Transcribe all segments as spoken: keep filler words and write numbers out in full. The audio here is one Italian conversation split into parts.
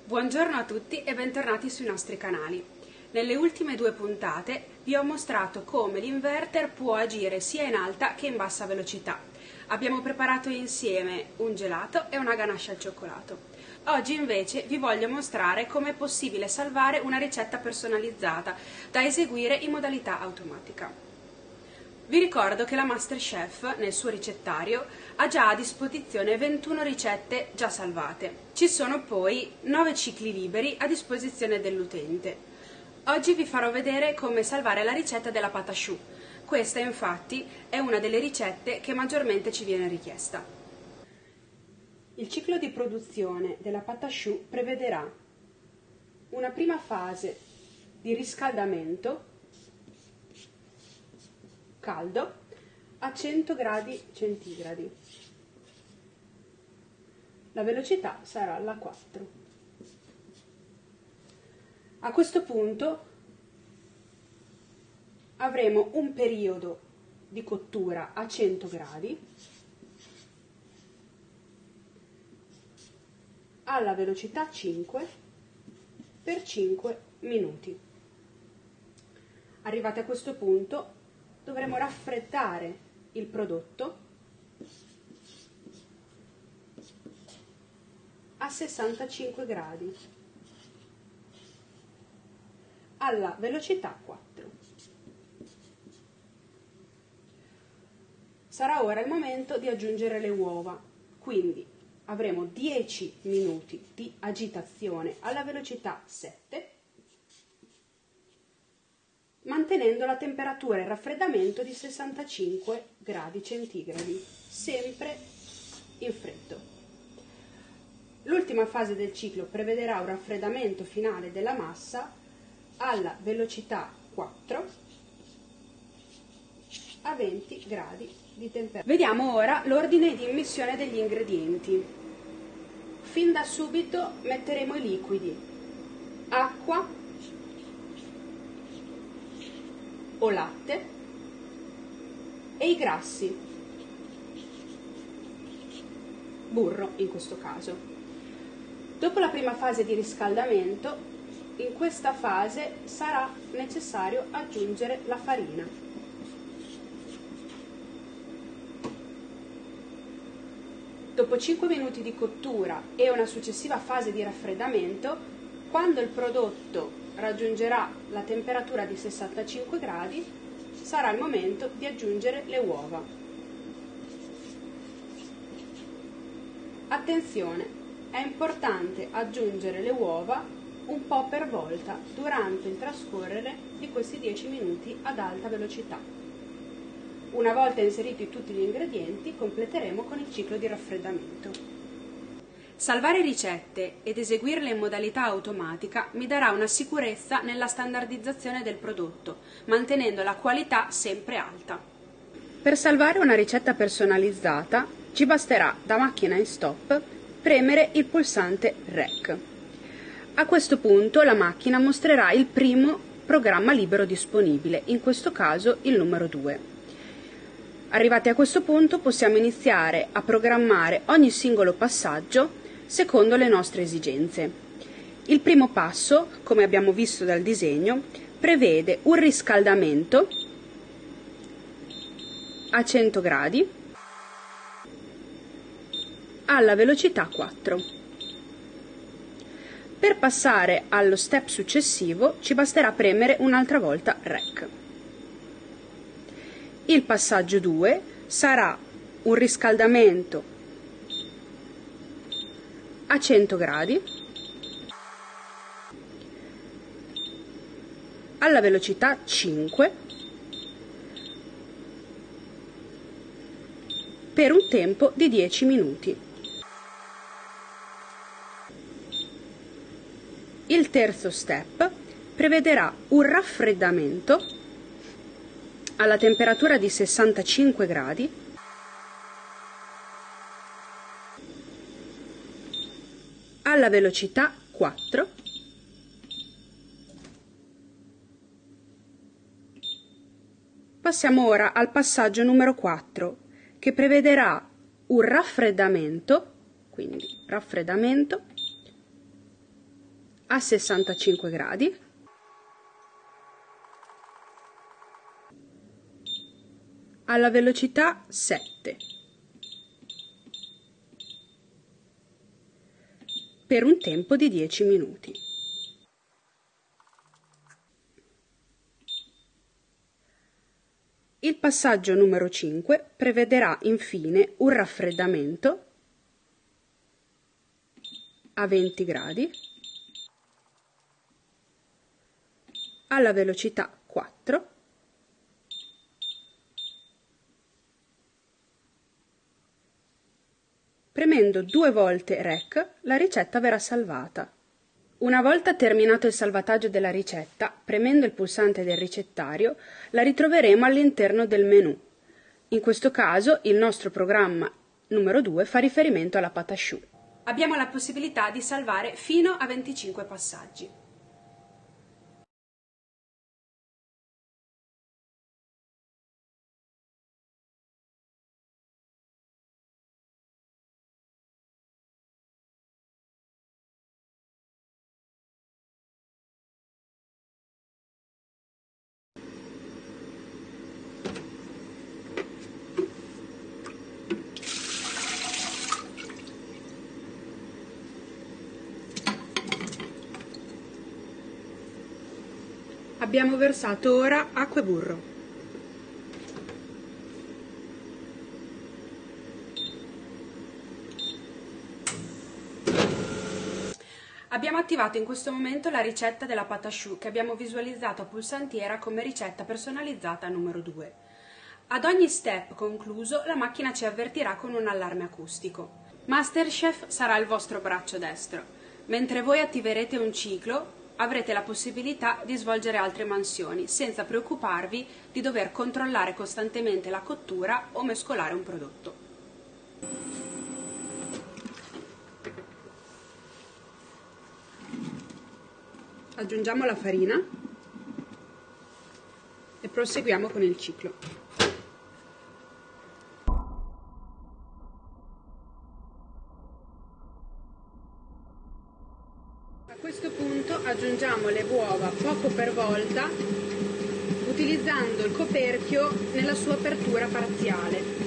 Buongiorno a tutti e bentornati sui nostri canali. Nelle ultime due puntate vi ho mostrato come l'inverter può agire sia in alta che in bassa velocità. Abbiamo preparato insieme un gelato e una ganache al cioccolato. Oggi invece vi voglio mostrare come è possibile salvare una ricetta personalizzata da eseguire in modalità automatica. Vi ricordo che la MasterChef nel suo ricettario ha già a disposizione ventuno ricette già salvate. Ci sono poi nove cicli liberi a disposizione dell'utente. Oggi vi farò vedere come salvare la ricetta della pâte à choux. Questa infatti è una delle ricette che maggiormente ci viene richiesta. Il ciclo di produzione della pâte à choux prevederà una prima fase di riscaldamento caldo a cento gradi centigradi. La velocità sarà la quattro. A questo punto avremo un periodo di cottura a cento gradi alla velocità cinque per cinque minuti. Arrivati a questo punto dovremo raffreddare il prodotto a sessantacinque gradi alla velocità quattro. Sarà ora il momento di aggiungere le uova, quindi avremo dieci minuti di agitazione alla velocità sette, mantenendo la temperatura e il raffreddamento di sessantacinque gradi centigradi, sempre in freddo. L'ultima fase del ciclo prevederà un raffreddamento finale della massa alla velocità quattro a venti gradi di temperatura. Vediamo ora l'ordine di immissione degli ingredienti. Fin da subito metteremo i liquidi: acqua o latte e i grassi, burro in questo caso. Dopo la prima fase di riscaldamento, in questa fase sarà necessario aggiungere la farina. Dopo cinque minuti di cottura e una successiva fase di raffreddamento, quando il prodotto raggiungerà la temperatura di sessantacinque gradi, sarà il momento di aggiungere le uova. Attenzione, è importante aggiungere le uova un po' per volta durante il trascorrere di questi dieci minuti ad alta velocità. Una volta inseriti tutti gli ingredienti, completeremo con il ciclo di raffreddamento. Salvare ricette ed eseguirle in modalità automatica mi darà una sicurezza nella standardizzazione del prodotto, mantenendo la qualità sempre alta. Per salvare una ricetta personalizzata ci basterà, da macchina in stop, premere il pulsante Rec. A questo punto la macchina mostrerà il primo programma libero disponibile, in questo caso il numero due. Arrivati a questo punto possiamo iniziare a programmare ogni singolo passaggio secondo le nostre esigenze. Il primo passo, come abbiamo visto dal disegno, prevede un riscaldamento a cento gradi alla velocità quattro. Per passare allo step successivo ci basterà premere un'altra volta Rec. Il passaggio due sarà un riscaldamento a cento gradi alla velocità cinque per un tempo di dieci minuti. Il terzo step prevederà un raffreddamento alla temperatura di sessantacinque gradi alla velocità quattro Passiamo ora al passaggio numero quattro, che prevederà un raffreddamento, quindi raffreddamento a sessantacinque gradi, alla velocità sette, per un tempo di dieci minuti. Il passaggio numero cinque prevederà infine un raffreddamento a venti gradi, alla velocità quattro, premendo due volte Rec la ricetta verrà salvata. Una volta terminato il salvataggio della ricetta, premendo il pulsante del ricettario, la ritroveremo all'interno del menu. In questo caso il nostro programma numero due fa riferimento alla pâte à choux. Abbiamo la possibilità di salvare fino a venticinque passaggi. Abbiamo versato ora acqua e burro. Abbiamo attivato in questo momento la ricetta della pâte à choux che abbiamo visualizzato a pulsantiera come ricetta personalizzata numero due. Ad ogni step concluso la macchina ci avvertirà con un allarme acustico. MasterChef sarà il vostro braccio destro. Mentre voi attiverete un ciclo, avrete la possibilità di svolgere altre mansioni, senza preoccuparvi di dover controllare costantemente la cottura o mescolare un prodotto. Aggiungiamo la farina e proseguiamo con il ciclo. A questo punto aggiungiamo le uova poco per volta, utilizzando il coperchio nella sua apertura parziale.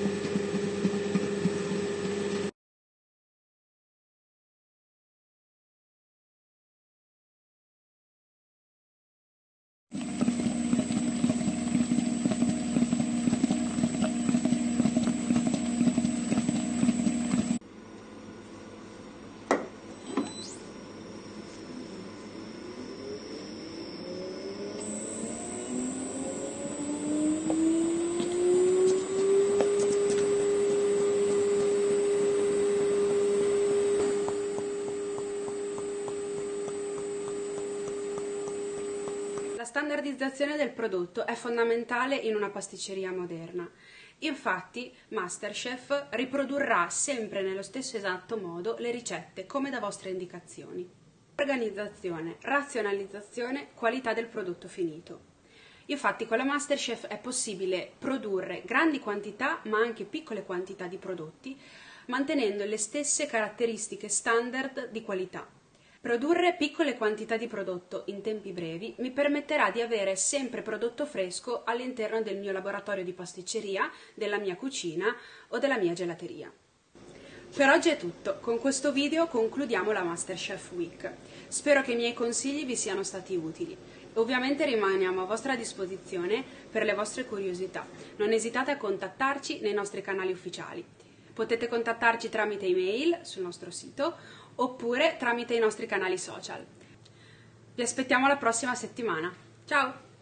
La standardizzazione del prodotto è fondamentale in una pasticceria moderna. Infatti, MasterChef riprodurrà sempre nello stesso esatto modo le ricette come da vostre indicazioni. Organizzazione, razionalizzazione, qualità del prodotto finito. Infatti con la MasterChef è possibile produrre grandi quantità ma anche piccole quantità di prodotti, mantenendo le stesse caratteristiche standard di qualità. Produrre piccole quantità di prodotto in tempi brevi mi permetterà di avere sempre prodotto fresco all'interno del mio laboratorio di pasticceria, della mia cucina o della mia gelateria. Per oggi è tutto, con questo video concludiamo la MasterChef Week. Spero che i miei consigli vi siano stati utili. Ovviamente rimaniamo a vostra disposizione per le vostre curiosità. Non esitate a contattarci nei nostri canali ufficiali. Potete contattarci tramite email sul nostro sito oppure tramite i nostri canali social. Vi aspettiamo la prossima settimana. Ciao!